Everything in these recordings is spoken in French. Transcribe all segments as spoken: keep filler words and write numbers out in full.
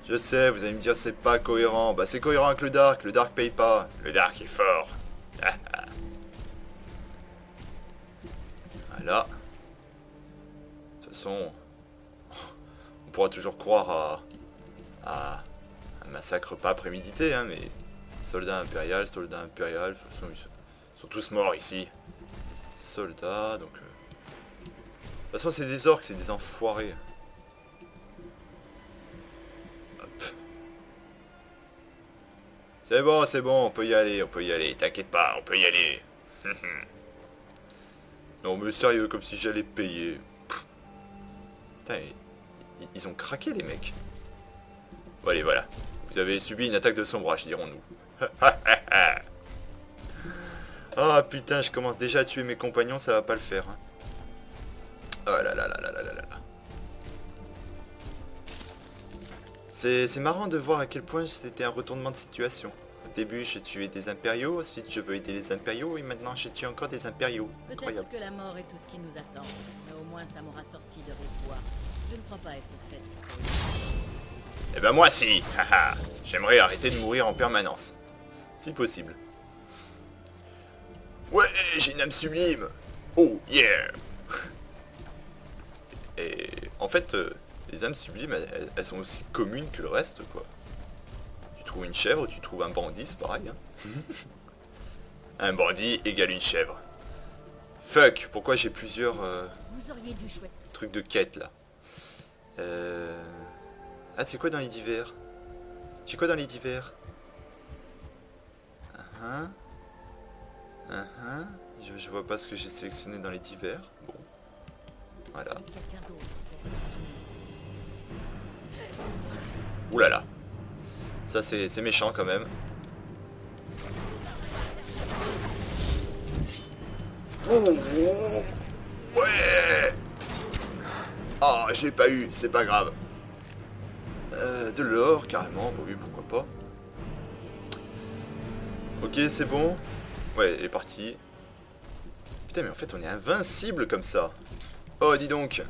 Je sais, vous allez me dire c'est pas cohérent. Bah c'est cohérent avec le Dark, le Dark paye pas. Le Dark est fort. Voilà. De toute façon, on pourra toujours croire à, à un massacre pas prémédité, hein, mais soldat impérial, soldat impérial, de toute façon ils sont tous morts ici. Soldats, donc... Euh... De toute façon c'est des orques, c'est des enfoirés. C'est bon, c'est bon, on peut y aller, on peut y aller, t'inquiète pas, on peut y aller. Non mais sérieux, comme si j'allais payer. Putain, ils, ils ont craqué les mecs. Bon allez, voilà. Vous avez subi une attaque de sombrage, dirons-nous. Ah oh, putain, je commence déjà à tuer mes compagnons, ça va pas le faire. Hein. Oh là là là là là là là. C'est marrant de voir à quel point c'était un retournement de situation. Au début, je tuais des impériaux, ensuite je veux aider les impériaux, et maintenant je tue encore des impériaux. Peut-être que la mort est tout ce qui nous attend, mais au moins ça m'aura sorti de vos poids. Je ne crois pas être faite. Eh ben moi si, haha. J'aimerais arrêter de mourir en permanence. Si possible. Ouais, j'ai une âme sublime. Oh yeah. Et en fait... Euh, les âmes sublimes, elles, elles sont aussi communes que le reste, quoi. Tu trouves une chèvre, tu trouves un bandit, c'est pareil. Hein. Un bandit égale une chèvre. Fuck, pourquoi j'ai plusieurs euh, Vous auriez dû chouette. trucs de quête, là. Euh... Ah, c'est quoi dans les divers? J'ai quoi dans les divers? uh -huh. Uh -huh. je, je vois pas ce que j'ai sélectionné dans les divers. Bon. Voilà. Ouh là là. Ça c'est méchant quand même. Oh, ouais. Ah, oh, j'ai pas eu, c'est pas grave. Euh, de l'or carrément, bon, oui, pourquoi pas. Ok, c'est bon. Ouais, elle est partie. Putain, mais en fait on est invincible comme ça. Oh, dis donc.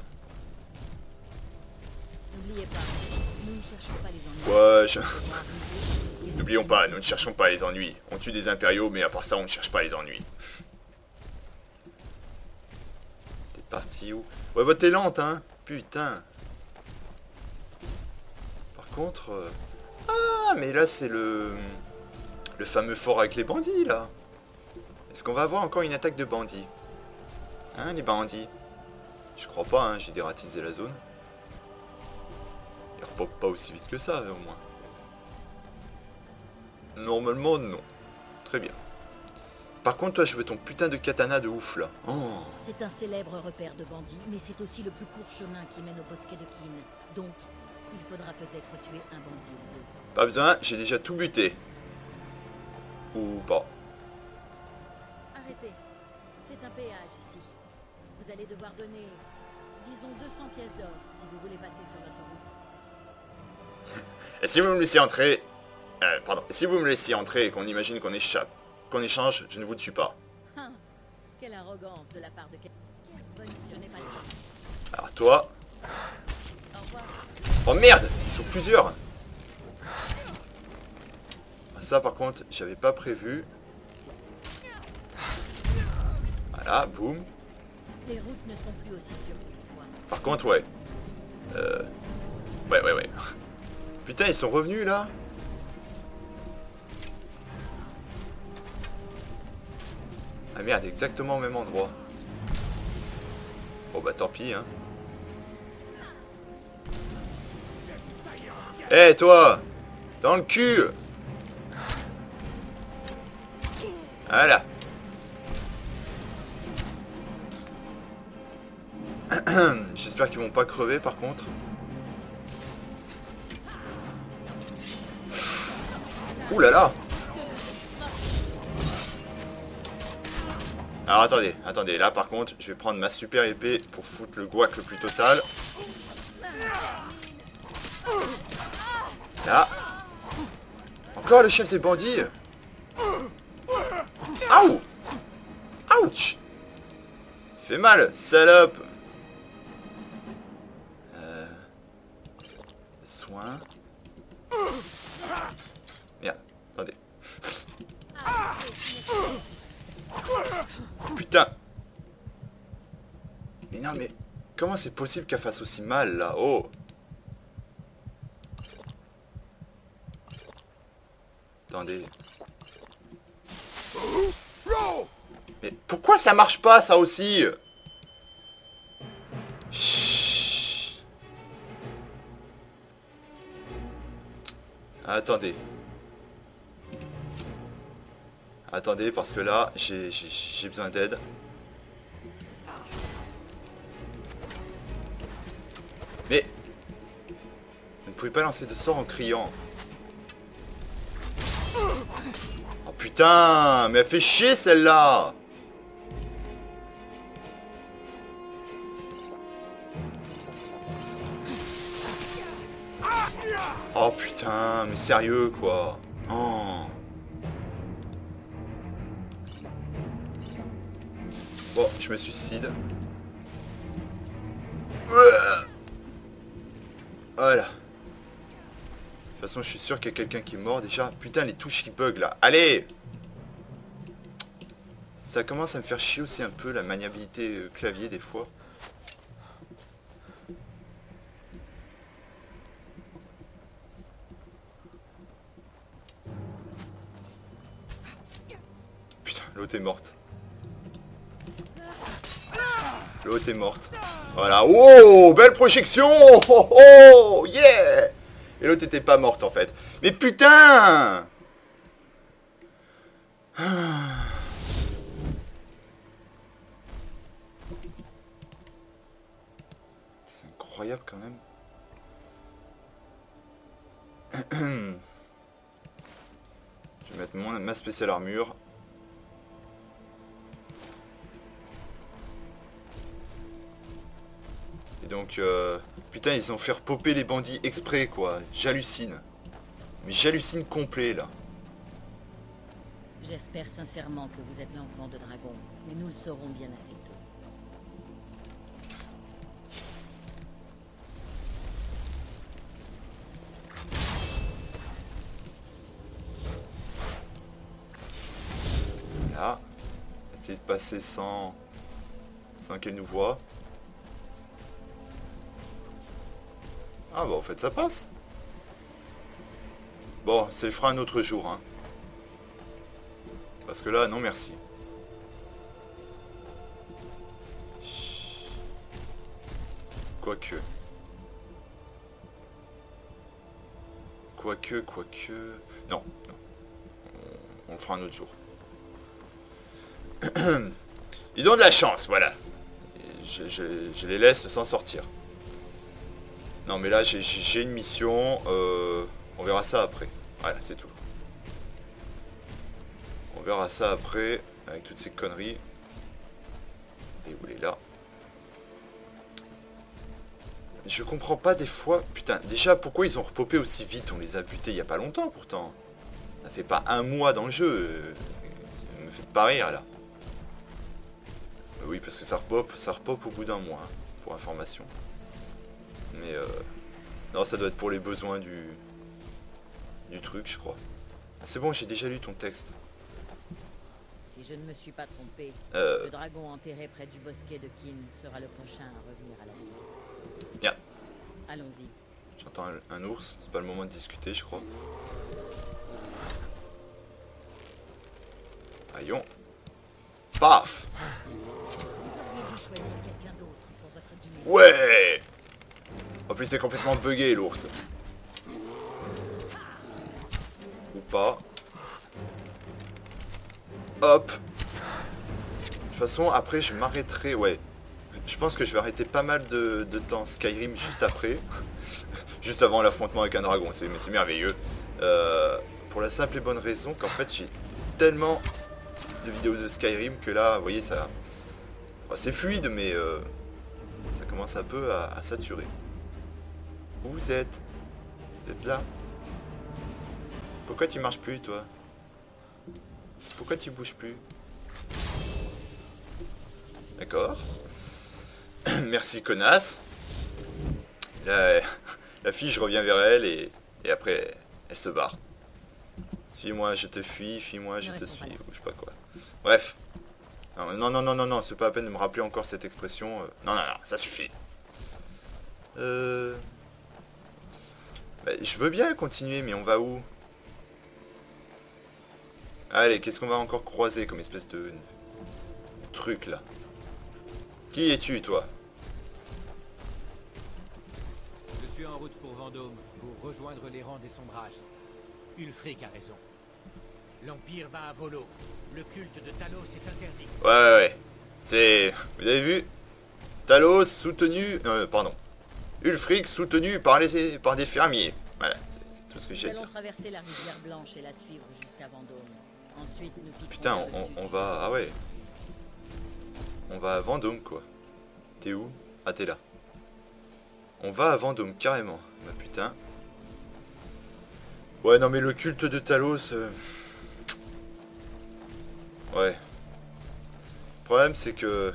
N'oubliez pas. Ouais, je... N'oublions pas, nous ne cherchons pas les ennuis. On tue des impériaux, mais à part ça, on ne cherche pas les ennuis. T'es parti où? Ouais, bah t'es lente, hein. Putain. Par contre... Euh... Ah, mais là, c'est le... Le fameux fort avec les bandits, là. Est-ce qu'on va avoir encore une attaque de bandits? Hein, les bandits? Je crois pas, hein, j'ai dératisé la zone. Il repop pas aussi vite que ça, au moins. Normalement, non. Très bien. Par contre, toi, je veux ton putain de katana de ouf, là. Oh. C'est un célèbre repère de bandits, mais c'est aussi le plus court chemin qui mène au bosquet de Kin. Donc, il faudra peut-être tuer un bandit ou deux. Pas besoin, j'ai déjà tout buté. Ou pas. Arrêtez. C'est un péage, ici. Vous allez devoir donner, disons, deux cents pièces d'or si vous voulez passer sur notre route. Et si vous me laissez entrer... Euh, pardon. Si vous me laissez entrer et qu'on imagine qu'on échappe, qu'on échange, je ne vous tue pas. Hein, quelle arrogance de la part de quelqu'un. Ce n'est pas le cas. Alors toi... Au revoir. Oh merde, ils sont plusieurs. Ça par contre, j'avais pas prévu. Voilà, boum. Les routes ne sont plus aussi sûres. Par contre, ouais. Euh... Ouais, ouais, ouais. Putain, ils sont revenus là. Ah merde, exactement au même endroit. Bon bah tant pis, hein. Eh hey, toi, dans le cul. Voilà. J'espère qu'ils vont pas crever par contre. Ouh là là. Alors attendez, attendez, là par contre, je vais prendre ma super épée pour foutre le gouac le plus total. Là. Encore le chef des bandits. Aouh. Ouch. Fait mal, salope. Euh... Soin. Merde, attendez. Putain. Mais non, mais comment c'est possible qu'elle fasse aussi mal, là? Oh. Attendez. Mais pourquoi ça marche pas, ça aussi? Chut. Attendez. Attendez, parce que là, j'ai j'ai besoin d'aide. Mais... Vous ne pouvez pas lancer de sort en criant. Oh putain, mais elle fait chier celle-là. Oh putain, mais sérieux quoi. Oh. Bon, je me suicide. Voilà. De toute façon, je suis sûr qu'il y a quelqu'un qui est mort déjà. Putain, les touches qui bug là. Allez! Ça commence à me faire chier aussi un peu la maniabilité euh, clavier des fois. Putain, l'autre est morte. L'autre est morte. Voilà. Oh, belle projection. Oh, oh, yeah. Et l'autre était pas morte en fait. Mais putain. C'est incroyable quand même. Je vais mettre mon, ma spéciale armure. Et donc, euh, putain, ils ont fait repopper les bandits exprès, quoi. J'hallucine. Mais j'hallucine complet, là. J'espère sincèrement que vous êtes l'enfant de dragon, mais nous le saurons bien assez tôt. Là. Essayer de passer sans... sans qu'elle nous voie. Ah bah en fait ça passe. Bon, ça le fera un autre jour, hein. Parce que là, non merci. Quoique. Quoique, quoique... Non, non. On, on le fera un autre jour. Ils ont de la chance, voilà. Je, je, je les laisse s'en sortir. Non mais là j'ai une mission, euh, on verra ça après. Voilà, c'est tout. On verra ça après, avec toutes ces conneries. Et où il est là. Je comprends pas des fois, putain, déjà pourquoi ils ont repopé aussi vite? On les a butés il y a pas longtemps pourtant. Ça fait pas un mois dans le jeu. Vous me faites pas rire là. Oui, parce que ça repop, ça repop au bout d'un mois, hein, pour information. Mais euh... non, ça doit être pour les besoins du du truc, je crois. C'est bon, j'ai déjà lu ton texte. Si je ne me suis pas trompé, euh... le dragon enterré près du bosquet de Kin sera le prochain à revenir à la vie. Bien. Allons-y. J'entends un, un ours, c'est pas le moment de discuter, je crois. Aïon. Paf. Ouais. En plus c'est complètement bugué l'ours. Ou pas. Hop. De toute façon après je m'arrêterai. Ouais. Je pense que je vais arrêter pas mal de, de temps Skyrim juste après. Juste avant l'affrontement avec un dragon. C'est merveilleux. Euh, pour la simple et bonne raison qu'en fait j'ai tellement de vidéos de Skyrim que là, vous voyez, ça... Enfin, c'est fluide mais... Euh, ça commence un peu à, à saturer. Où vous êtes? Vous êtes là? Pourquoi tu marches plus, toi? Pourquoi tu bouges plus? D'accord. Merci, connasse. La, la fille, je reviens vers elle et, et après, Elle se barre. Suis-moi, je te fuis, fuis-moi, je Ne te restons pas suis, là. ou je sais pas quoi. Bref. Non, non, non, non, non, non, c'est pas la peine de me rappeler encore cette expression. euh. Non, non, non, ça suffit. Euh... Bah, je veux bien continuer, mais on va où? Allez, qu'est-ce qu'on va encore croiser comme espèce de truc là? Qui es-tu, toi? Je suis en route pour Vendôme, pour rejoindre les rangs des sombrages. Ulfric a raison. L'Empire va à volo. Le culte de Talos est interdit. Ouais, ouais, ouais. C'est... Vous avez vu? Talos soutenu... Euh, pardon. Ulfric soutenu par, les... par des fermiers. Voilà, c'est tout ce que Nous j'ai à allons dire. traverser la rivière Blanche et la suivre jusqu'à Vendôme. Ensuite, nous piquerons Putain, vers le on, sud. on va... Ah ouais. On va à Vendôme, quoi. T'es où? Ah, t'es là. On va à Vendôme, carrément. Bah putain. Ouais, non mais le culte de Talos... euh, Ouais. Le problème, c'est que...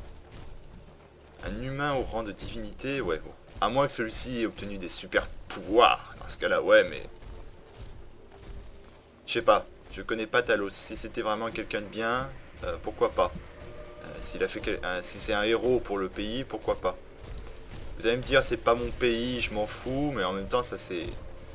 Un humain au rang de divinité, ouais, bon. À moins que celui-ci ait obtenu des super pouvoirs. Dans ce cas-là, ouais, mais... Je sais pas. Je connais pas Talos. Si c'était vraiment quelqu'un de bien, euh, pourquoi pas. Euh, S'il a fait quel... euh, si c'est un héros pour le pays, pourquoi pas. Vous allez me dire, c'est pas mon pays, je m'en fous, mais en même temps, ça c'est...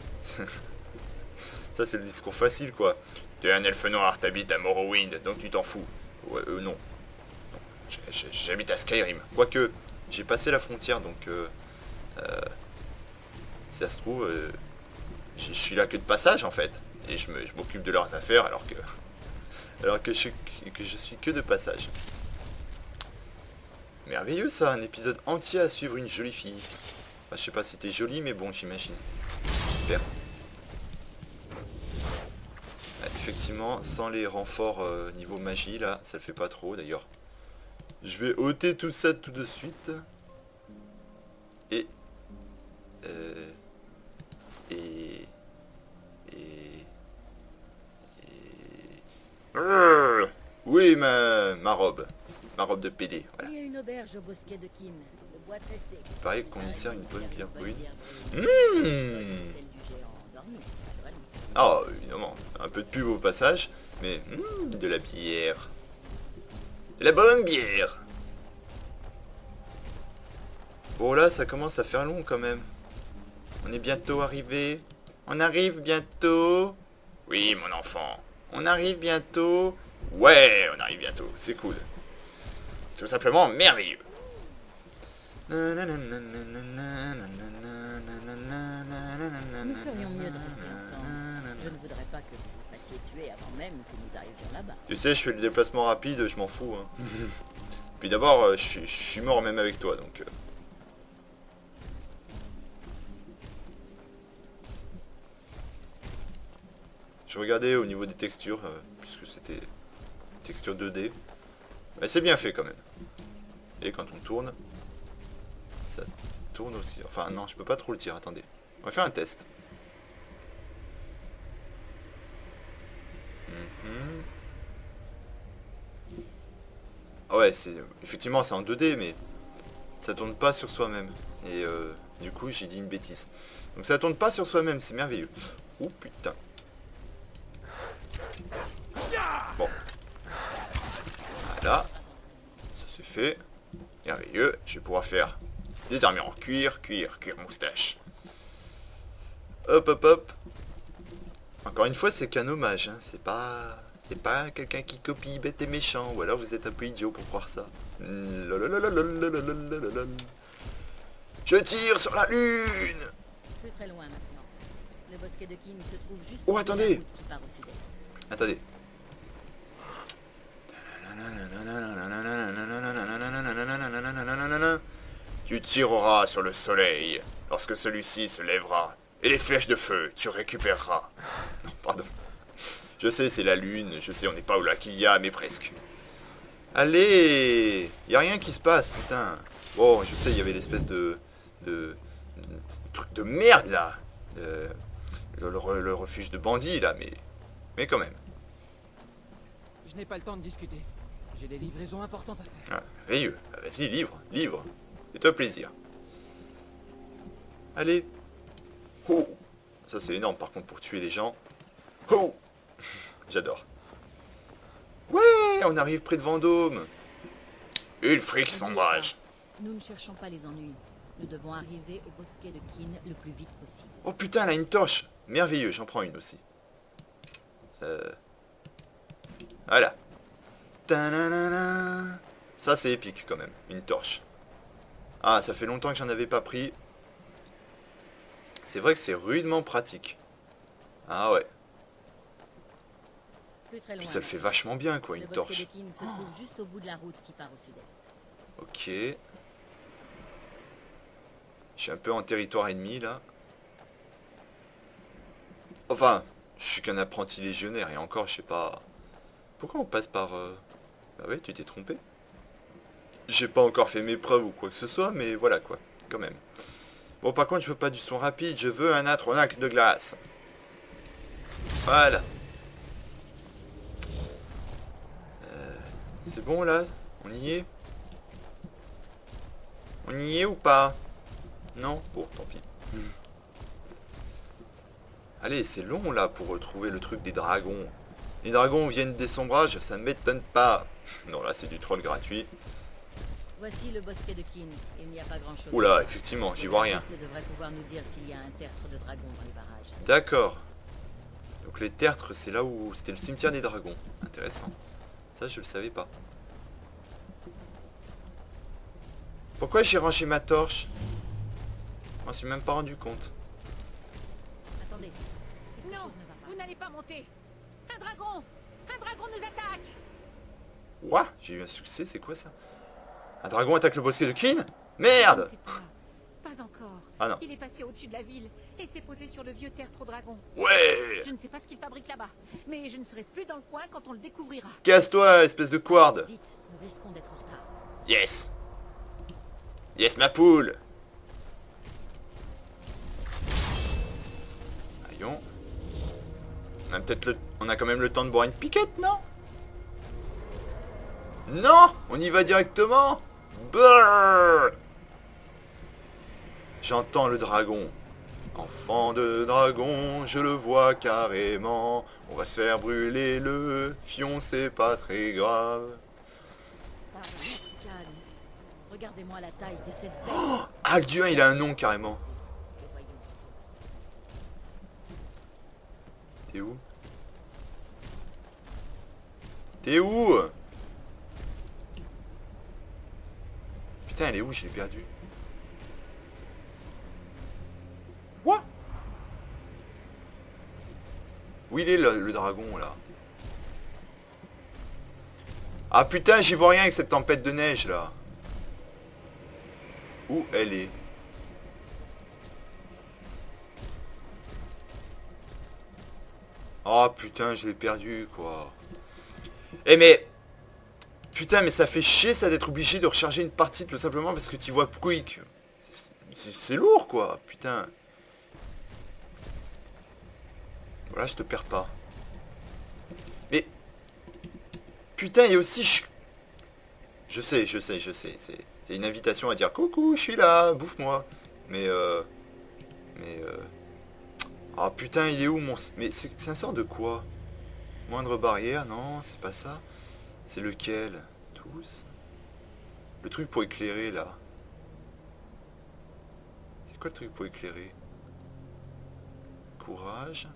ça c'est le discours facile, quoi. T'es un elfe noir, t'habites à Morrowind, donc tu t'en fous. Ouais, euh, non. non. J'habite à Skyrim. Quoique, j'ai passé la frontière, donc... Euh, euh, si ça se trouve, euh, je suis là que de passage, en fait. Et je m'occupe de leurs affaires, alors que... alors que je, que je suis que de passage. Merveilleux ça, un épisode entier à suivre une jolie fille. Enfin, je sais pas si t'es jolie, mais bon, j'imagine. J'espère. Ouais, effectivement, sans les renforts euh, niveau magie, là, ça le fait pas trop, d'ailleurs. Je vais ôter tout ça tout de suite. Et... Euh... Et... Et... Et... Euh, oui, ma, ma robe. Ma robe de P D, voilà. Il y a une auberge au bosquet de Kin. Le bois tressé. Il paraît qu'on y sert une bonne bière brune. Mmh. Mmh. Celle du géant endormi. Voilà. Ah, évidemment, un peu de pub au passage, mais mmh, de la bière. De la bonne bière. Bon là, ça commence à faire long quand même. On est bientôt arrivé. On arrive bientôt. Oui, mon enfant. On arrive bientôt. Ouais, on arrive bientôt. C'est cool. Tout simplement merveilleux. Nous ferions mieux de rester ensemble. Je ne voudrais pas que vous vous fassiez tuer avant même que nous arrivions là-bas. Tu sais, je fais le déplacement rapide, je m'en fous. Hein. Puis d'abord, euh, je, je suis mort même avec toi, donc... Euh... Je regardais au niveau des textures, euh, puisque c'était texture deux D. Mais c'est bien fait quand même. Et quand on tourne, ça tourne aussi. Enfin non, je peux pas trop le tirer, attendez. On va faire un test. Mm-hmm. Ah ouais, c'est effectivement c'est en deux D, mais ça tourne pas sur soi-même. Et euh, du coup, j'ai dit une bêtise. Donc ça tourne pas sur soi-même, c'est merveilleux. Oh putain. Bon. Voilà. Ça c'est fait. Merveilleux. Je vais pouvoir faire des armures en cuir, cuir, cuir moustache. Hop, hop, hop. Encore une fois, c'est qu'un hommage. Hein. C'est pas... C'est pas quelqu'un qui copie bête et méchant. Ou alors vous êtes un peu idiot pour croire ça. Je tire sur la lune. Plus très loin maintenant. Le bosquet de Kin se trouve juste... Oh, attendez. qui part au sud-est. Attendez. Tu tireras sur le soleil lorsque celui-ci se lèvera. Et les flèches de feu, tu récupéreras. Non, pardon. Je sais, c'est la lune. Je sais, on n'est pas où là qu'il y a, mais presque. Allez, y a rien qui se passe, putain. Bon, je sais, il y avait l'espèce de, de, de truc de merde là. Le, le, le refuge de bandits là, mais, mais quand même. Je n'ai pas le temps de discuter. J'ai des livraisons importantes à faire. Ah, merveilleux. Ah, vas-y, livre, livre. Fais-toi plaisir. Allez. Oh. Ça c'est énorme par contre pour tuer les gens. Oh. J'adore. Ouais, on arrive près de Vendôme. Ulfric Sombrage. Nous ne cherchons pas les ennuis. Nous devons arriver au bosquet de Kin le plus vite possible. Oh putain, elle a une torche. Merveilleux, j'en prends une aussi. Euh... Voilà. Ta-na-na-na. Ça c'est épique quand même, une torche. Ah, ça fait longtemps que j'en avais pas pris. C'est vrai que c'est rudement pratique. Ah ouais. Plus très loin. Puis ça le fait vachement bien quoi, Le une bosquet torche. de Kin se trouve juste au bout de la route qui part au sud-est. Ok. Je suis un peu en territoire ennemi là. Enfin, je suis qu'un apprenti légionnaire et encore je sais pas... Pourquoi on passe par... Euh... Bah ouais, tu t'es trompé. J'ai pas encore fait mes preuves ou quoi que ce soit, mais voilà quoi, quand même. Bon par contre je veux pas du son rapide, je veux un atronach de glace. Voilà. Euh, C'est bon là? On y est? On y est ou pas? Non? Bon, tant pis. Allez, c'est long là pour retrouver le truc des dragons. Les dragons viennent des sombrages, ça m'étonne pas. Non, là c'est du troll gratuit. Voici le bosquet de Kin. Il n'y a pas grand-chose. Oula, effectivement, j'y vois rien. Le devrait pouvoir nous dire s'il y a un tertre de dragons dans les barrages. D'accord. Donc les tertres, c'est là où... C'était le cimetière des dragons. Intéressant. Ça, je le savais pas. Pourquoi j'ai rangé ma torche? Je m'en suis même pas rendu compte. Attendez. Quelque Non, chose ne va pas. vous n'allez pas monter. Un dragon. Un dragon nous attaque. Ouah, j'ai eu un succès, c'est quoi ça? Un dragon attaque le bosquet de Kin? Je ne Merde! sais pas. Pas encore. Ah non. Il est passé au-dessus de la ville et s'est posé sur le vieux tertre au dragon. Ouais! Je ne sais pas ce qu'il fabrique là-bas, mais je ne serai plus dans le coin quand on le découvrira. Casse-toi, espèce de couarde! Vite, nous risquons d'être en retard. Yes! Yes, ma poule! Voyons. On a peut-être le... On a quand même le temps de boire une piquette, non? Non! On y va directement! Brrr! J'entends le dragon. Enfant de dragon, je le vois carrément. On va se faire brûler le fion, c'est pas très grave. Ah, calme. Regardez-moi la taille de cette bête. Alduin, il a un nom carrément. Et voyons. T'es où? T'es où? Putain, elle est où? Je l'ai perdue. Quoi? Où il est le, le dragon là? Ah putain, j'y vois rien avec cette tempête de neige là. Où elle est? Oh putain, je l'ai perdu quoi. Eh mais... Putain, mais ça fait chier ça d'être obligé de recharger une partie tout simplement parce que tu vois quick. C'est lourd quoi, putain. Voilà, je te perds pas. Mais... Putain, il y a aussi... Je, je sais, je sais, je sais. C'est une invitation à dire coucou, je suis là, bouffe-moi. Mais euh... Mais euh... Ah putain, il est où mon... Mais c'est un sort de quoi? Moindre barrière, non, c'est pas ça. C'est lequel? Tous? Le truc pour éclairer là. C'est quoi le truc pour éclairer? Courage.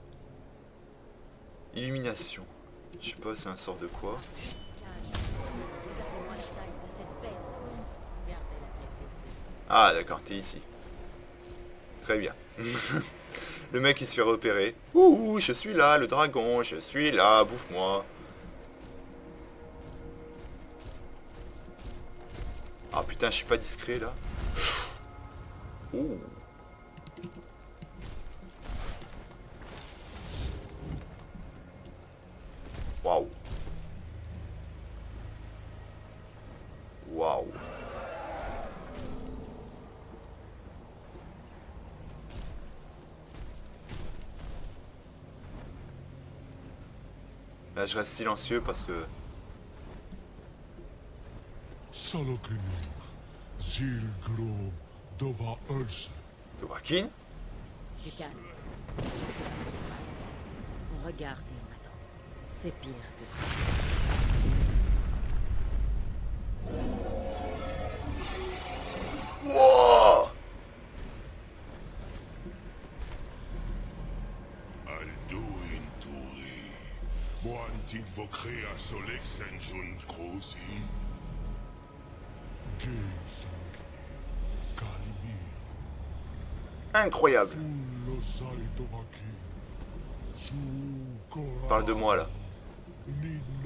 Illumination. Je sais pas, c'est un sort de quoi? Regardez-moi la taille de cette bête. Regardez la tête baissée. Ah d'accord, t'es ici. Très bien. Le mec il se fait repérer. Ouh, je suis là, le dragon, je suis là, bouffe-moi. Ah putain, je suis pas discret là. Ouh. Waouh. Waouh. Là je reste silencieux parce que... Salokunu, Zilgro, Dova Ulse. Le Wakin? Du calme. Je sais pas ce qui se passe. On regarde et on attend. C'est pire que ce que je pensais. Wow! Alduin Turi. Moantit vocrea solexen jund cruci. Incroyable. Parle de moi là. Tu ne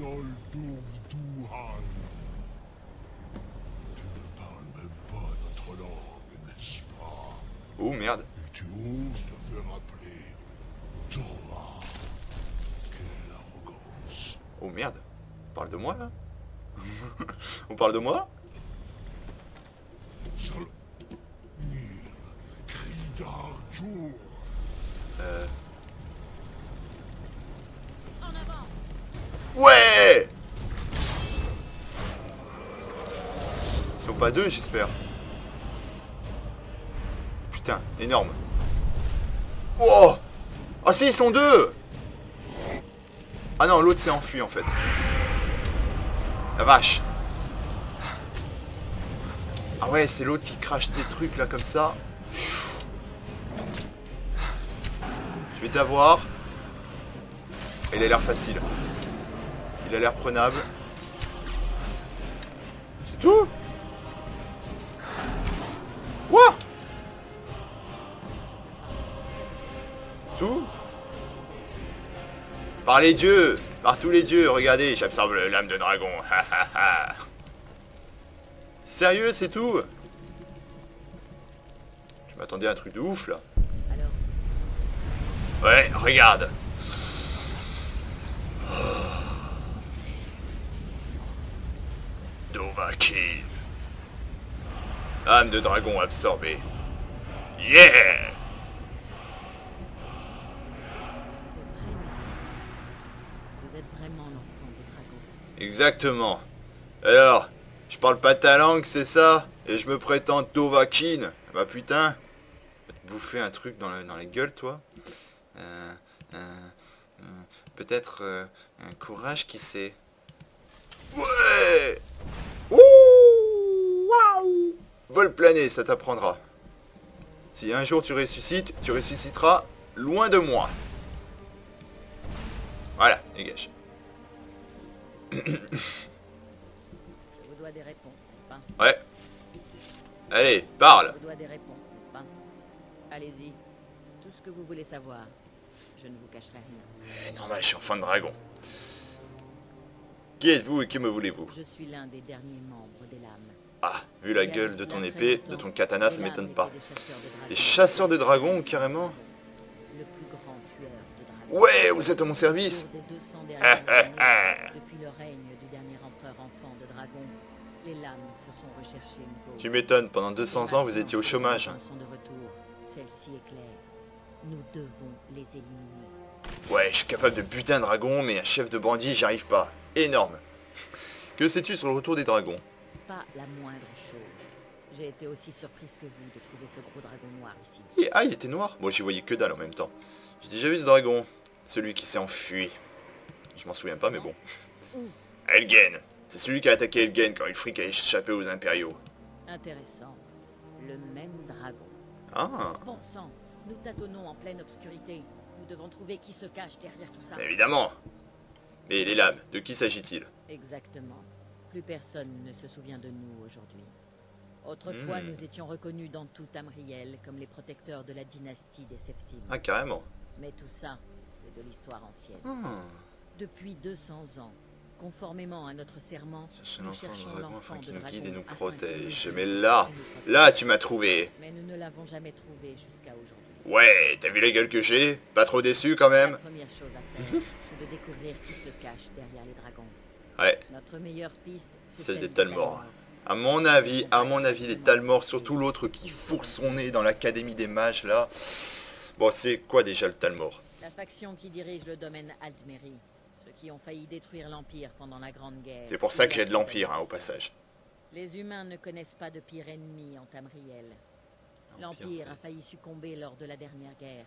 parles même pas notre langue, n'est-ce pas? Oh merde. Et tu oses te faire appeler Tora. Quelle arrogance. Oh merde. Parle de moi là. On parle de moi? Sol... Nir. Cri d'Arjour. Euh... En avant. Ouais! Ils sont pas deux, j'espère. Putain, énorme. Oh! Ah si, ils sont deux! Ah non, l'autre s'est enfui en fait. La vache. Ah ouais, c'est l'autre qui crache des trucs là comme ça. Je vais t'avoir. Il a l'air facile. Il a l'air prenable. C'est tout? Quoi? C'est tout? Par les dieux! Par tous les dieux, regardez, j'absorbe l'âme de dragon. Sérieux, c'est tout? Je m'attendais à un truc de ouf là. Alors, Ouais, regarde. Dovahkiin. Âme de dragon absorbée. Yeah! c'est vrai, n'est-ce pas? Vous êtes vraiment l'enfant de dragon. Exactement. Alors, je parle pas ta langue, c'est ça? Et je me prétends Dovahkiin. Bah putain. Va te bouffer un truc dans la, dans la gueule, toi. Euh, euh, euh, Peut-être euh, un courage, qui sait. Ouais! Ouh! Waouh! Vol plané, ça t'apprendra. Si un jour tu ressuscites, tu ressusciteras loin de moi. Voilà, dégage. Je vous dois des réponses, n'est-ce pas? Ouais. Allez, parle. Je vous dois des réponses, n'est-ce pas? Allez-y. Tout ce que vous voulez savoir. Je ne vous cacherai rien. Normal, je suis enfant de dragon. Qui êtes-vous et que me voulez-vous? Je suis l'un des derniers membres des lames. Ah, vu la Il y a gueule de de cela ton très épée, longtemps, de ton katana, ça les m'étonne lames pas. étaient des chasseurs de dragons. Les chasseurs de dragons, carrément? Le plus grand tueur de dragons. Ouais, vous êtes à mon service. Au cours des deux cents Ah, dernières ah, années, ah. depuis le règne du dernier empereur enfant de dragon, les lames se sont recherchées une cause. Tu m'étonnes, pendant deux cents ans, vous étiez au chômage. Sont de retour. Celle-ci est claire. Nous devons les éliminer. Ouais, je suis capable de buter un dragon, mais un chef de bandit, j'y arrive pas. Énorme. Que sais-tu sur le retour des dragons? Pas la moindre chose. J'ai été aussi surprise que vous de trouver ce gros dragon noir ici. Et- Ah, il était noir? Moi, j'y voyais que dalle en même temps. J'ai déjà vu ce dragon. Celui qui s'est enfui. Je m'en souviens pas, mais bon. Où? Elgen. C'est celui qui a attaqué Elgen quand Ulfric a échappé aux impériaux. Intéressant. Le même dragon. Ah, Bon sang, nous tâtonnons en pleine obscurité. Nous devons trouver qui se cache derrière tout ça. évidemment. Mais les lames, de qui s'agit-il? Exactement. Plus personne ne se souvient de nous aujourd'hui. Autrefois, Hmm. nous étions reconnus dans tout Tamriel comme les protecteurs de la dynastie des Septimes. Ah, carrément. Mais tout ça, c'est de l'histoire ancienne. Ah. Depuis deux cents ans, conformément à notre serment, Chercher nous l'enfant de cherchons dragon l'enfant afin de qu'il nous dragon guide et nous afin protège. qu'il nous Mais guide là, et nous protège. là, tu m'as trouvé. Mais nous ne l'avons jamais trouvé jusqu'à aujourd'hui. Ouais, t'as vu la gueule que j'ai? Pas trop déçu quand La même? première chose à faire, c'est de découvrir qui se cache derrière les dragons. Ouais, Notre meilleure piste, c'est celle des de Talmor. À mon avis, à mon avis, les Talmor, surtout l'autre qui fourre son nez dans l'académie des mages là. Bon, c'est quoi déjà le Talmor? La faction qui dirige le domaine Altmeri, ceux qui ont failli détruire l'Empire pendant la Grande Guerre. C'est pour ça que j'ai de l'Empire, hein, au passage. Les humains ne connaissent pas de pire ennemi en Tamriel. L'Empire a failli succomber lors de la dernière guerre,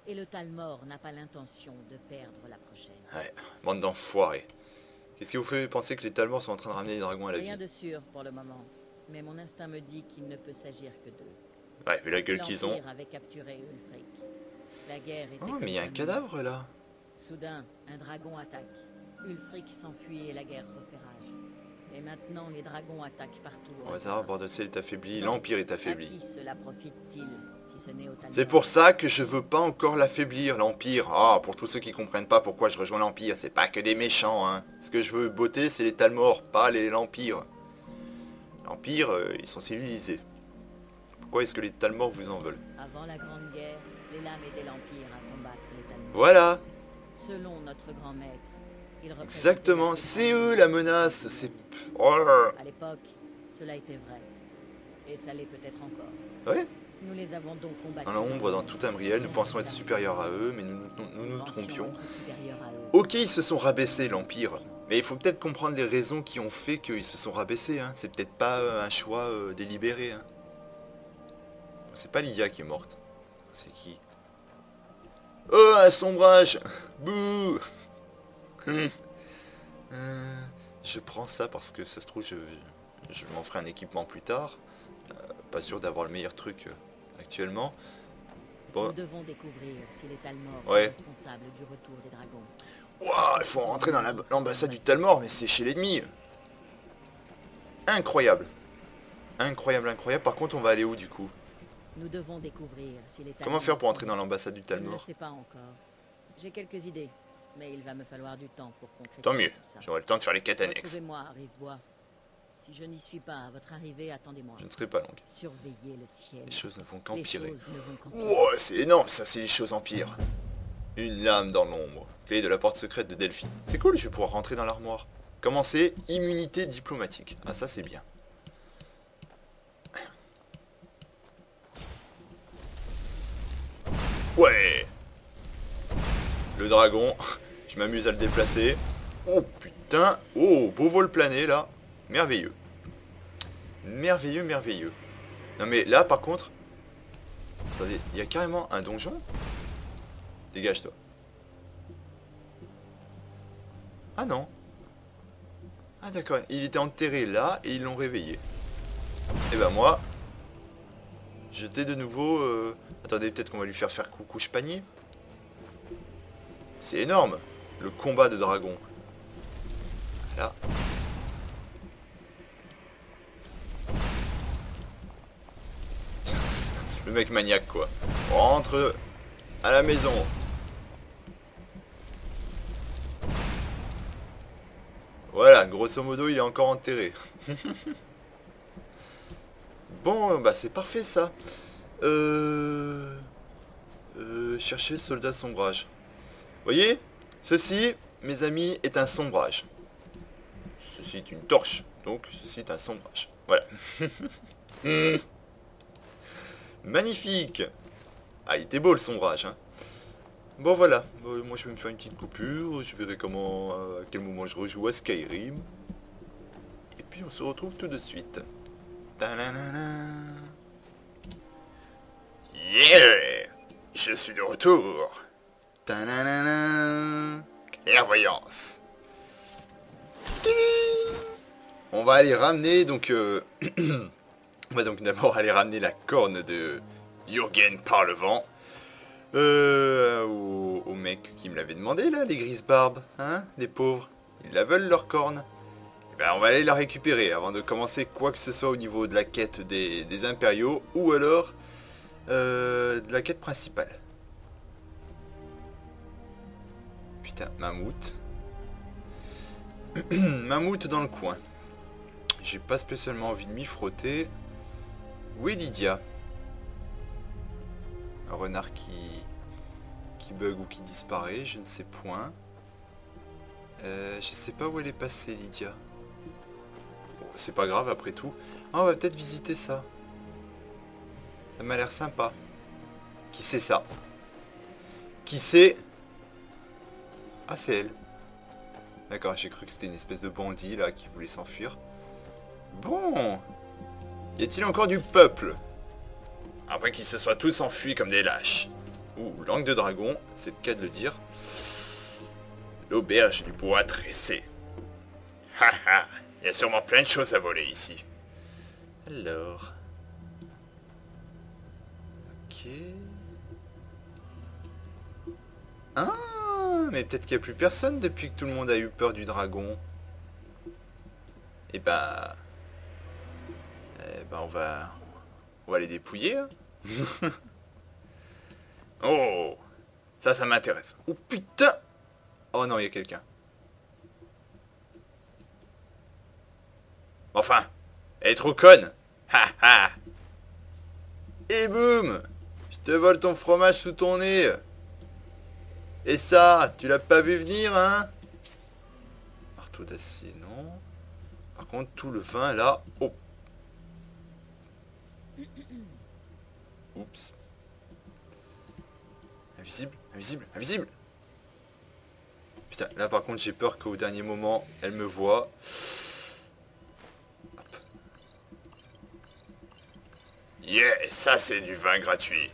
Et le Talmor n'a pas l'intention de perdre la prochaine. Ouais, bande d'enfoirés. Qu'est-ce qui vous fait penser que les Talmors sont en train de ramener les dragons à la vie? Rien de sûr pour le moment. Mais mon instinct me dit qu'il ne peut s'agir que d'eux. Ouais, vu la gueule qu'ils ont. L'Empire avait capturé Ulfric. La guerre était Oh, mais il y a un cadavre là. Soudain, un dragon attaque. Ulfric s'enfuit et la guerre refait rage. Et maintenant, les dragons attaquent partout. Au hasard, Bordel est affaibli, l'Empire est affaibli. À qui cela profite-t-il, si ce n'est au Talmor? C'est pour ça que je veux pas encore l'affaiblir, l'Empire. Ah, pour tous ceux qui comprennent pas pourquoi je rejoins l'Empire, c'est pas que des méchants, hein. Ce que je veux botter, c'est les Talmors, pas les l'Empire. L'Empire, euh, ils sont civilisés. Pourquoi est-ce que les Talmors vous en veulent? Avant la Grande Guerre, les lames aidaient l'Empire à combattre les Talmors. Voilà. Selon notre grand maître, il représentait Exactement, la c'est eux la menace, c'est... Oh là là. À l'époque, cela était vrai. Et ça l'est peut-être encore. Ouais. Nous les avons donc combattus. Dans l'ombre, dans tout Amriel, nous pensons être supérieurs à eux, mais nous nous, nous, nous Nous pensions trompions. être supérieurs à eux. Ok, ils se sont rabaissés, l'Empire. Mais il faut peut-être comprendre les raisons qui ont fait qu'ils se sont rabaissés. Hein. C'est peut-être pas euh, un choix euh, délibéré. Hein. C'est pas Lydia qui est morte. C'est qui? Oh, un sombrage. Bouh. euh, Je prends ça parce que ça se trouve, je, je m'en ferai un équipement plus tard. Euh, pas sûr d'avoir le meilleur truc euh, actuellement. Bon. Nous devons découvrir si les Talmors Ouais. sont responsables du retour des dragons. Waouh, il faut rentrer dans l'ambassade du Talmor, mais c'est chez l'ennemi. Incroyable. Incroyable, incroyable. Par contre, on va aller où du coup? Nous devons découvrir si les Talmors... Comment faire pour entrer dans l'ambassade du Je ne le Talmor? sais pas encore. J'ai quelques idées, mais il va me falloir du temps pour concrétiser Tant mieux, tout ça. j'aurai le temps de faire les quêtes annexes. Retrouvez-moi à Rivebois. Si je n'y suis pas à votre arrivée, attendez-moi. Je ne serai pas longue. Surveillez le ciel. Les choses ne font Les qu'empirer. choses ne vont qu'empirer. Wow, c'est énorme ça, c'est les choses empirent. Une lame dans l'ombre. Clé de la porte secrète de Delphi. C'est cool, je vais pouvoir rentrer dans l'armoire. Commencer, immunité diplomatique. Ah ça c'est bien. Ouais. Le dragon, je m'amuse à le déplacer. Oh putain, oh, beau vol plané là. Merveilleux. Merveilleux, merveilleux. Non mais là par contre... Attendez, il y a carrément un donjon? Dégage-toi. Ah non. Ah d'accord, il était enterré là et ils l'ont réveillé. Et ben moi... J'étais de nouveau... Euh... Attendez, peut-être qu'on va lui faire faire coucouche panier. C'est énorme, le combat de dragon. Là. Le mec maniaque quoi. On rentre à la maison. Voilà, grosso modo il est encore enterré. Bon, bah c'est parfait ça. Euh... Euh, chercher soldat sombrage. Voyez, ceci, mes amis, est un sombrage. Ceci est une torche, donc ceci est un sombrage. Voilà. Magnifique. Ah, il était beau le sombrage, hein. Bon voilà, bon, moi je vais me faire une petite coupure, je verrai comment, à quel moment je rejoue à Skyrim. Et puis on se retrouve tout de suite. Ta-la-la-la. Yeah! Je suis de retour. Ta-la-la-la. Clairvoyance. On va aller ramener donc... Euh... on va donc d'abord aller ramener la corne de Jürgen Parlevent. Euh, au, au mec qui me l'avait demandé là, les grises barbes, hein, les pauvres, ils la veulent leur corne. Et ben on va aller la récupérer avant de commencer quoi que ce soit au niveau de la quête des, des impériaux ou alors euh, de la quête principale. Putain, mammouth. Mammouth dans le coin. J'ai pas spécialement envie de m'y frotter. Où est Lydia? Un renard qui, qui bug ou qui disparaît, je ne sais point. Euh, je sais pas où elle est passée, Lydia. Bon, c'est pas grave après tout. Ah, on va peut-être visiter ça. Ça m'a l'air sympa. Qui c'est ça? Qui c'est? Ah, c'est elle. D'accord, j'ai cru que c'était une espèce de bandit là qui voulait s'enfuir. Bon. Y a-t-il encore du peuple? Après qu'ils se soient tous enfuis comme des lâches. Ouh, langue de dragon, c'est le cas de le dire. L'auberge du bois tressé. Haha, il y a sûrement plein de choses à voler ici. Alors... Ok... Ah, mais peut-être qu'il n'y a plus personne depuis que tout le monde a eu peur du dragon. Et bah... Eh ben on va... On va les dépouiller. Hein. Oh, ça, ça m'intéresse. Oh putain. Oh non, il y a quelqu'un. Enfin, elle est trop conne. Ha ha. Et boum. Je te vole ton fromage sous ton nez. Et ça, tu l'as pas vu venir, hein? Marteau d'acier, non. Par contre, tout le vin, là... Oh. Oups. Invisible, invisible, invisible. Putain, là par contre j'ai peur qu'au dernier moment, elle me voit. Hop. Yeah, ça c'est du vin gratuit.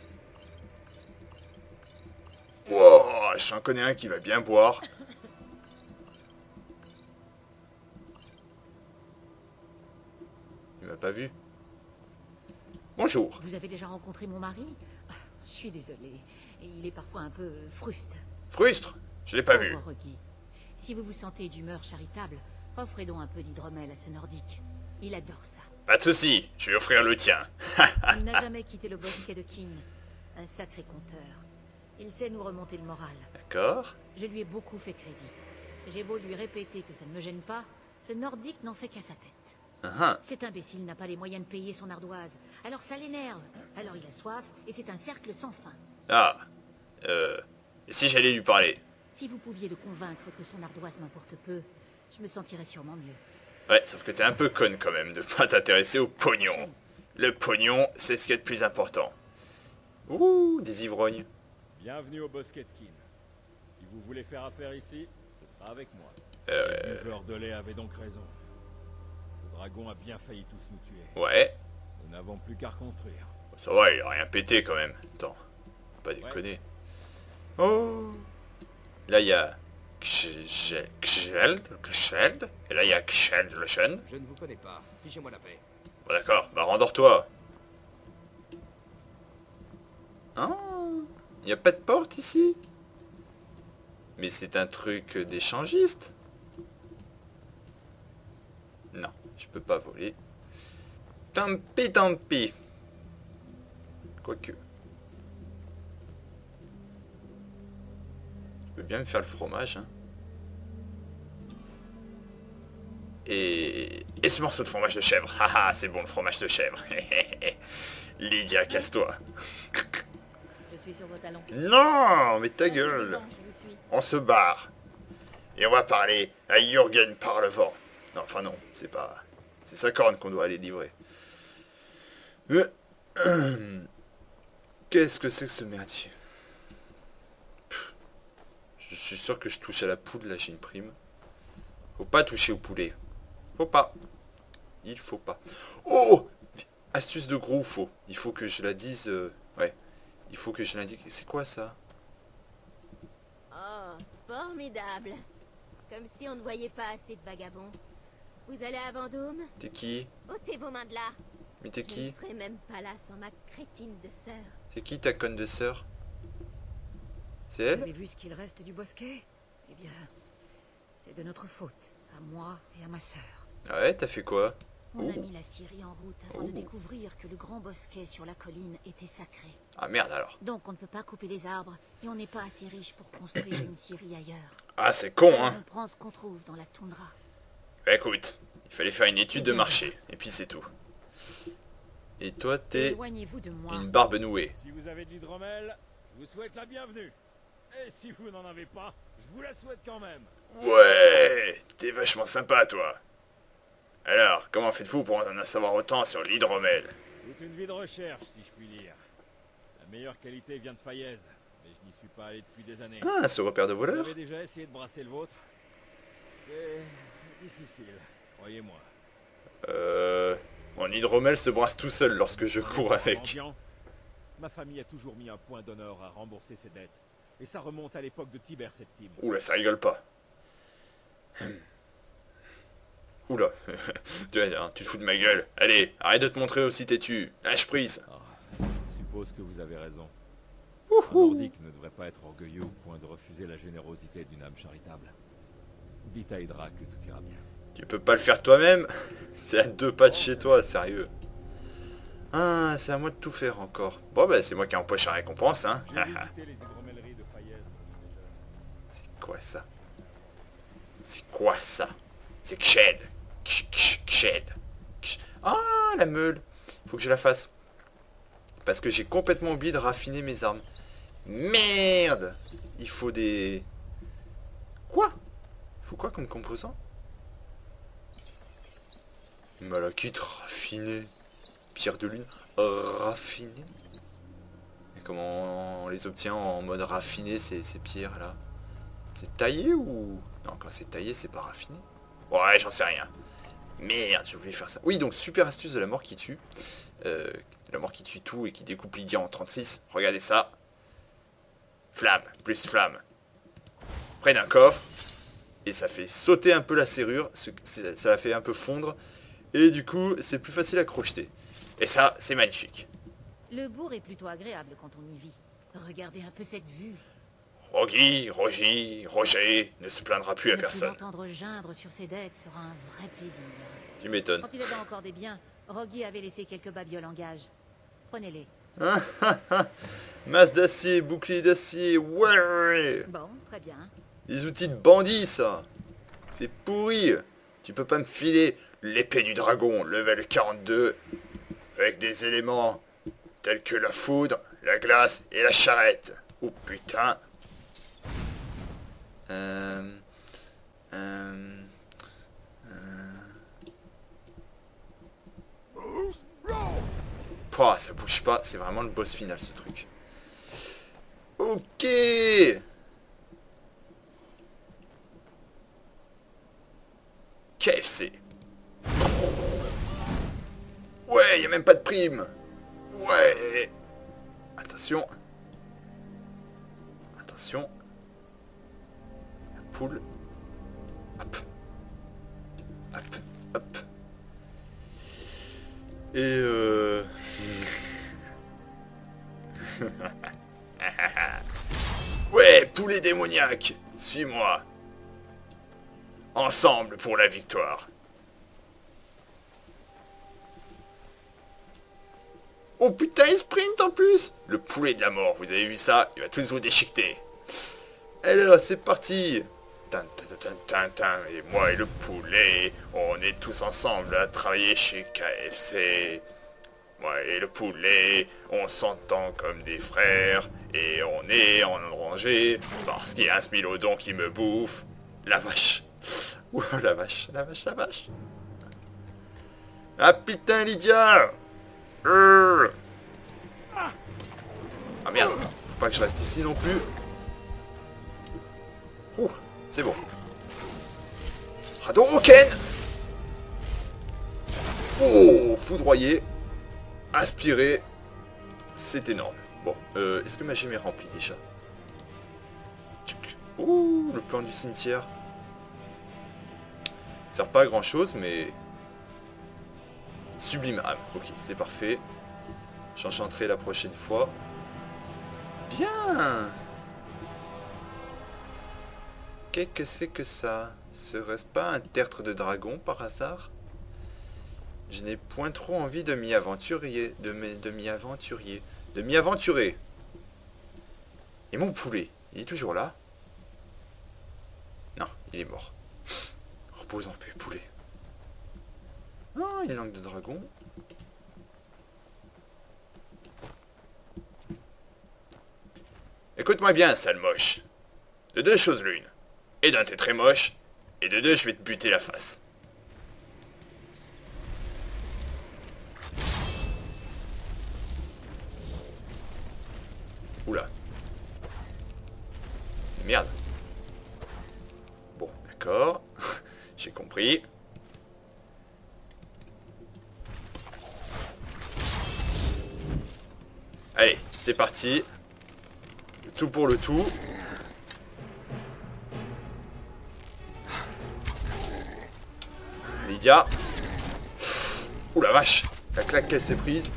Wow, j'en connais un qui va bien boire. Il m'a pas vu. Bonjour. Vous avez déjà rencontré mon mari? Je suis désolée. Il est parfois un peu fruste. Frustre? Je l'ai pas vu. Pauvre Guy. Si vous vous sentez d'humeur charitable, offrez donc un peu d'hydromel à ce nordique. Il adore ça. Pas de souci, je vais offrir le tien. Il n'a jamais quitté le bosquet de Kin. Un sacré conteur. Il sait nous remonter le moral. D'accord. Je lui ai beaucoup fait crédit. J'ai beau lui répéter que ça ne me gêne pas, ce nordique n'en fait qu'à sa tête. Uh-huh. Cet imbécile n'a pas les moyens de payer son ardoise. Alors ça l'énerve. Alors il a soif et c'est un cercle sans fin. Ah. Euh... Et si j'allais lui parler? Si vous pouviez le convaincre que son ardoise m'importe peu, je me sentirais sûrement mieux. Ouais, sauf que t'es un peu conne quand même de pas t'intéresser au pognon. Le pognon, c'est ce qui est le plus important. Ouh, des ivrognes. Bienvenue au bosquet de Kin. Si vous voulez faire affaire ici, ce sera avec moi. Euh... Le buveur de lait avait donc raison. Ce dragon a bien failli tous nous tuer. Ouais. Nous n'avons plus qu'à reconstruire. Ça va, il a rien pété quand même. Attends, faut pas déconner. Ouais. Oh. Là, il y a... Kjeld, Kjeld, et là, il y a Kjeld le Chen. Je ne vous connais pas. Fichez-moi la paix. Bon, d'accord, bah rendors-toi. Ah, il n'y a pas de porte ici? Mais c'est un truc d'échangiste? Non, je peux pas voler. Tant pis, tant pis. Quoique. Je peux bien me faire le fromage, hein. Et... Et ce morceau de fromage de chèvre. Haha, c'est bon le fromage de chèvre. Lydia, casse-toi. Je suis sur vos talons. Non, mais ta gueule. Bon, je vous suis. On se barre. Et on va parler à Jürgen Parlevent. Non, enfin non, c'est pas... C'est sa corne qu'on doit aller livrer. Euh, euh, Qu'est-ce que c'est que ce merdier? Pff, je suis sûr que je touche à la poule, là j'ai une prime. Faut pas toucher au poulet. Faut pas. Il faut pas. Oh! Astuce de gros ou faux. Il faut que je la dise... Euh, ouais. Il faut que je l'indique. C'est quoi ça? Oh, formidable. Comme si on ne voyait pas assez de vagabonds. Vous allez à Vendôme? T'es qui? Ôtez vos mains de là. Mais t'es Je qui? ne serais même pas là sans ma crétine de sœur. C'est qui ta conne de sœur? C'est Vous elle? avez vu ce qu'il reste du bosquet? Eh bien, c'est de notre faute. À moi et à ma sœur. Ah ouais, t'as fait quoi? On a Oh. mis la Syrie en route avant Oh. de découvrir que le grand bosquet sur la colline était sacré. Ah merde alors. Donc on ne peut pas couper les arbres et on n'est pas assez riche pour construire une Syrie ailleurs. Ah c'est con Alors, hein. on prend ce qu'on trouve dans la toundra. Bah écoute, il fallait faire une étude de marché, et puis c'est tout. Et toi t'es Éloignez-vous de moi. une barbe nouée. Si vous avez de l'hydromel, je vous souhaite la bienvenue. Et si vous n'en avez pas, je vous la souhaite quand même. Ouais, t'es vachement sympa toi. Alors, comment faites-vous pour en savoir autant sur l'hydromel? Toute une vie de recherche, si je puis dire. La meilleure qualité vient de Fayez, mais je n'y suis pas allé depuis des années. Ah, ce repère de Vous voleur? avez déjà essayé de brasser le vôtre? C'est difficile, croyez-moi. Euh... Mon hydromel se brasse tout seul lorsque je cours avec. Mendiant. Ma famille a toujours mis un point d'honneur à rembourser ses dettes. Et ça remonte à l'époque de Tiber Septime. Oula, ça rigole pas. Oula. tu, tu te fous de ma gueule. Allez, arrête de te montrer aussi têtu. Lâche prise. Ah, je suppose que vous avez raison. Un Nordique ne devrait pas être orgueilleux au point de refuser la générosité d'une âme charitable. Dites à Hydra que tout ira bien. Tu peux pas le faire toi-même? C'est à deux pas de chez toi, sérieux. Ah, c'est à moi de tout faire encore. Bon bah c'est moi qui empoche la récompense, hein. J'ai visité les hydromelleries de Fayez. C'est quoi ça? C'est quoi ça? C'est Kshed. Kshed. Ah, la meule. Faut que je la fasse. Parce que j'ai complètement oublié de raffiner mes armes. Merde! Il faut des... Quoi? Il faut quoi comme composant? Malachite raffiné. Pierre de lune raffinée. Et comment on les obtient en mode raffiné, ces, ces pierres là? C'est taillé ou... Non, quand c'est taillé, c'est pas raffiné. Ouais, j'en sais rien. Merde, je voulais faire ça. Oui, donc super astuce de la mort qui tue. Euh, la mort qui tue tout et qui découpe Lydia en trente-six. Regardez ça. Flamme, plus flamme. Près d'un coffre. Et ça fait sauter un peu la serrure. Ça la fait un peu fondre. Et du coup, c'est plus facile à crocheter. Et ça, c'est magnifique. Le bourg est plutôt agréable quand on y vit. Regardez un peu cette vue. Rogy, Rogy, Roger ne se plaindra plus à Ne personne. plus l'entendre geindre sur ses dettes sera un vrai plaisir. Tu m'étonnes. Quand il avait encore des biens, Rogy avait laissé quelques babioles en gage. Prenez-les. Masse d'acier, bouclier d'acier, ouais. Bon, très bien. Des outils de bandits, ça. C'est pourri. Tu peux pas me filer l'épée du dragon, level quarante-deux, avec des éléments tels que la foudre, la glace et la charrette. Oh putain. Euh... Euh... Pouah, ça bouge pas, c'est vraiment le boss final ce truc. Ok. K F C. Ouais, y a même pas de prime. Ouais. Attention. Attention. La poule. Hop. Hop. Hop. Et euh... ouais, poulet démoniaque. Suis-moi. Ensemble pour la victoire. Oh putain, il sprint en plus. Le poulet de la mort, vous avez vu ça? Il va tous vous déchiqueter. Alors, c'est parti. Tin, tin, tin, tin, tin, et moi et le poulet, on est tous ensemble à travailler chez K F C. Moi et le poulet, on s'entend comme des frères, et on est en danger, parce qu'il y a un smilodon qui me bouffe. La vache. Ouh, la vache, la vache, la vache. Ah putain, Lydia. euh. Ah merde, faut pas que je reste ici non plus. Ouh. C'est bon. Hadouken! Oh, foudroyé. Aspiré. C'est énorme. Bon, euh, est-ce que ma gemme est remplie déjà? Ouh, le plan du cimetière. Ça sert pas à grand chose, mais... Sublime âme. Ok, c'est parfait. J'enchanterai la prochaine fois. Bien! Qu'est-ce que c'est que ça? Serait-ce pas un tertre de dragon par hasard? Je n'ai point trop envie de m'y aventurer, de m'y aventurer, de m'y aventurer. Et mon poulet, il est toujours là? Non, il est mort. Repose en paix, poulet. Ah, une langue de dragon. Écoute-moi bien, sale moche. De deux choses l'une. Et d'un, t'es très moche. Et de deux, je vais te buter la face. Oula. Merde. Bon, d'accord. J'ai compris. Allez, C'est parti. Le tout pour le tout. Lydia. Ouh la vache. La claque qu'elle s'est prise.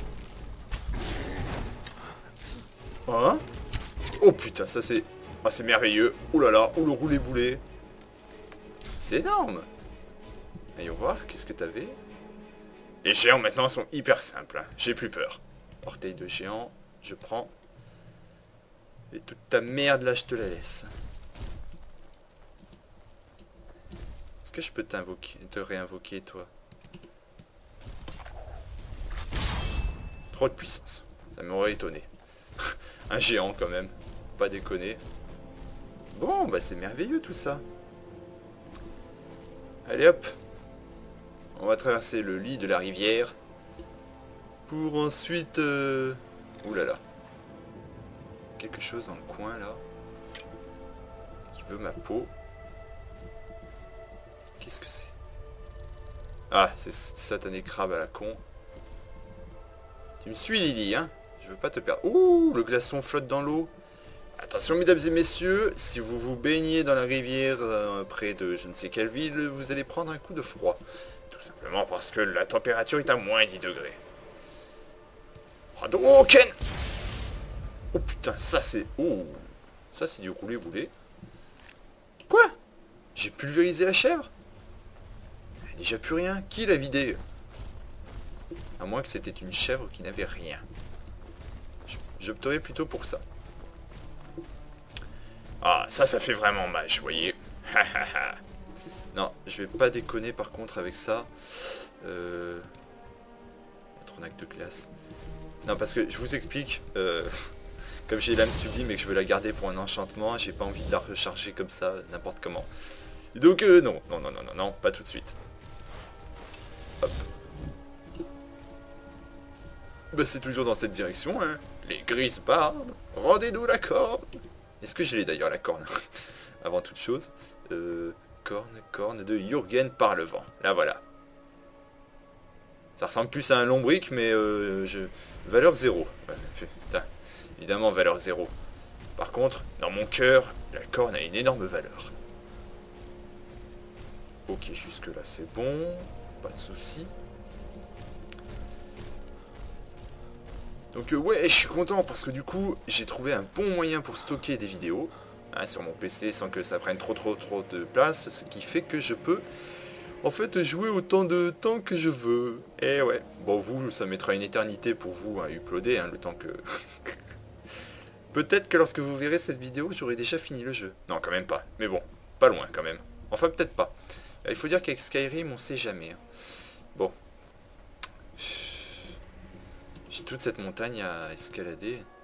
Hein? Oh putain, ça c'est... Ah c'est merveilleux. Ouh là là, ouh le roulé-boulé. C'est énorme. Voyons voir, qu'est-ce que t'avais? Les géants maintenant sont hyper simples. Hein. J'ai plus peur. Orteil de géant, je prends. Et toute ta merde là, je te la laisse. Est-ce que je peux t'invoquer, te réinvoquer toi? Trop de puissance. Ça m'aurait étonné. Un géant quand même. Pas déconner. Bon, bah c'est merveilleux tout ça. Allez hop. On va traverser le lit de la rivière. Pour ensuite... Euh... Ouh là là. Quelque chose dans le coin là. Qui veut ma peau. Qu'est-ce que c'est? Ah, c'est ce satané crabe à la con. Tu me suis Lily, hein? Je veux pas te perdre. Ouh, le glaçon flotte dans l'eau. Attention mesdames et messieurs, si vous vous baignez dans la rivière euh, près de je ne sais quelle ville, vous allez prendre un coup de froid. Tout simplement parce que la température est à moins dix degrés. Oh, Ken! Oh putain, ça c'est... Oh, ça c'est du roulé-boulé. Quoi? J'ai pulvérisé la chèvre? Elle n'a déjà plus rien. Qui l'a vidé? À moins que c'était une chèvre qui n'avait rien. J'opterais plutôt pour ça. Ah, ça, ça fait vraiment mage, vous voyez. Non, je vais pas déconner par contre avec ça. Euh... Notre acte de classe. Non, parce que je vous explique. Euh... Comme j'ai l'âme sublime et que je veux la garder pour un enchantement, j'ai pas envie de la recharger comme ça, n'importe comment. Et donc, euh, non, non, non, non, non, non, pas tout de suite. Hop. Bah, c'est toujours dans cette direction, hein. Les grises barbes, rendez-nous la corne. Est-ce que j'ai d'ailleurs la corne? Avant toute chose. Euh, corne, corne de Jürgen par le vent. Là, voilà. Ça ressemble plus à un lombric, mais euh, je... valeur zéro. Ouais, putain. Évidemment, valeur zéro. Par contre, dans mon cœur, la corne a une énorme valeur. Ok, jusque-là, c'est bon. Pas de soucis. Donc euh, ouais, je suis content parce que du coup, j'ai trouvé un bon moyen pour stocker des vidéos hein, sur mon P C sans que ça prenne trop trop trop de place, ce qui fait que je peux en fait jouer autant de temps que je veux. Et ouais, bon vous, ça mettra une éternité pour vous à uploader, hein, le temps que... Peut-être que lorsque vous verrez cette vidéo, j'aurai déjà fini le jeu. Non, quand même pas, mais bon, pas loin quand même. Enfin, peut-être pas. Il faut dire qu'avec Skyrim, on sait jamais. Hein. Bon. J'ai toute cette montagne à escalader.